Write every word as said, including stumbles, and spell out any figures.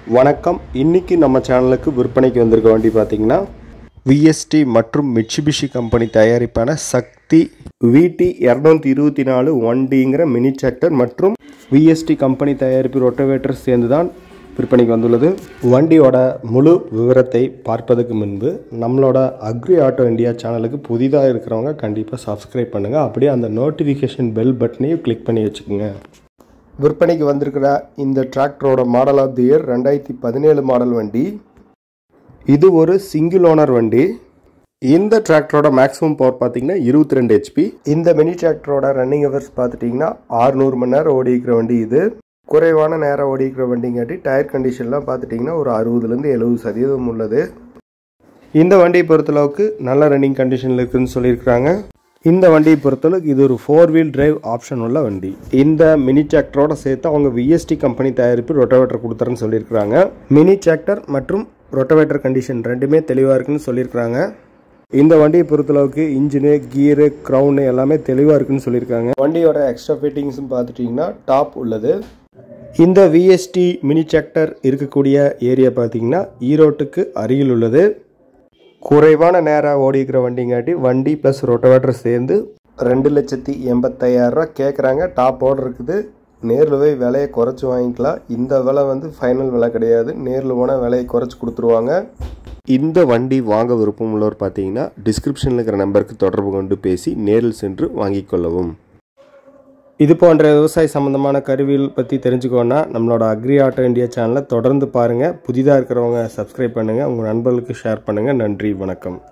வணக்கம். இன்னைக்கு நம்ம சேனலுக்கு விற்பனைக்கு வந்திருக்க வண்டி பார்த்தீங்கன்னா விஎஸ்டி மற்றும் மிட்சுபிஷி கம்பெனி தயாரிப்பான சக்தி விடி இருநூற்றி இருபத்தி நாலு வண்டிங்கிற மினி டிராக்டர் மற்றும் விஎஸ்டி கம்பெனி தயாரிப்பு ரொட்டவேட்டர் சேர்ந்து தான் விற்பனைக்கு வந்துள்ளது. வண்டியோட முழு விவரத்தை பார்ப்பதற்கு முன்பு நம்மளோட அக்ரி ஆட்டோ இந்தியா சேனலுக்கு புதிதாக இருக்கிறவங்க கண்டிப்பாக சப்ஸ்கிரைப் பண்ணுங்கள். அப்படியே அந்த நோட்டிஃபிகேஷன் பெல் பட்டனையும் கிளிக் பண்ணி வச்சுக்கோங்க. விற்பனைக்கு வந்திருக்கிற இந்த டிராக்டரோட மாடல் ஆஃப் தி இயர் ரெண்டாயிரத்தி பதினேழு மாடல் வண்டி. இது ஒரு சிங்கிள் ஓனர் வண்டி. இந்த டிராக்டரோட மேக்ஸிமம் பவர் பார்த்தீங்கன்னா இருபத்தி ரெண்டு ஹெச்பி. இந்த மினி டிராக்டரோட ரன்னிங் ஹவர்ஸ் பார்த்துட்டிங்கன்னா அறுநூறு மணி நேரம் ஓடிக்கிற வண்டி. இது குறைவான நேரம் ஓடிக்கிற வண்டிங்காட்டி டயர் கண்டிஷன்லாம் பார்த்துட்டிங்கன்னா ஒரு அறுபதுலேருந்து எழுபது சதவீதம் உள்ளது. இந்த வண்டியை பொறுத்தளவுக்கு நல்ல ரன்னிங் கண்டிஷனில் இருக்குதுன்னு சொல்லியிருக்கிறாங்க. இந்த வண்டியை பொறுத்தளவுக்கு இது ஒரு ஃபோர் வீல் டிரைவ் ஆப்ஷன் உள்ள வண்டி. இந்த மினி டிராக்டரோட சேர்த்து அவங்க விஎஸ்டி கம்பெனி தயாரிப்பு ரொட்டவேட்டர் கொடுத்தாருன்னு சொல்லியிருக்கிறாங்க. மினி டிராக்டர் மற்றும் ரொட்டவேட்டர் கண்டிஷன் ரெண்டுமே தெளிவாக இருக்குன்னு சொல்லியிருக்கிறாங்க. இந்த வண்டியை பொறுத்தளவுக்கு இன்ஜினு, கீரு, க்ரௌனு எல்லாமே தெளிவாக இருக்குன்னு சொல்லியிருக்காங்க. வண்டியோட எக்ஸ்ட்ரா ஃபிட்டிங்ஸும் பார்த்துட்டிங்கன்னா டாப் உள்ளது. இந்த விஎஸ்டி மினி டிராக்டர் இருக்கக்கூடிய ஏரியா பார்த்தீங்கன்னா ஈரோட்டுக்கு அருகில் உள்ளது. குறைவான நேரம் ஓடிக்கிற வண்டிங்காட்டி வண்டி ப்ளஸ் ரொட்டவேட்டர் சேர்ந்து ரெண்டு லட்சத்தி எண்பத்தையாயிரம் ரூபா கேட்குறாங்க. டாப் ஓர்டர் இருக்குது. நேரில் போய் விலையை குறைச்சி வாங்கிக்கலாம். இந்த விலை வந்து ஃபைனல் விலை கிடையாது. நேரில் போனால் விலையை குறைச்சி கொடுத்துருவாங்க. இந்த வண்டி வாங்க விருப்பம் உள்ளவர் பார்த்தீங்கன்னா டிஸ்கிரிப்ஷனில் இருக்கிற நம்பருக்கு தொடர்பு கொண்டு பேசி நேரில் சென்று வாங்கிக் கொள்ளவும். இது போன்ற விவசாய சம்மந்தமான கருவிகள் பற்றி தெரிஞ்சுக்கோன்னா நம்மளோட அக்ரி ஆட்டோ இந்தியா சேனலை தொடர்ந்து பாருங்கள். புதிதாக இருக்கிறவங்க சப்ஸ்கிரைப் பண்ணுங்கள். உங்கள் நண்பர்களுக்கு ஷேர் பண்ணுங்கள். நன்றி, வணக்கம்.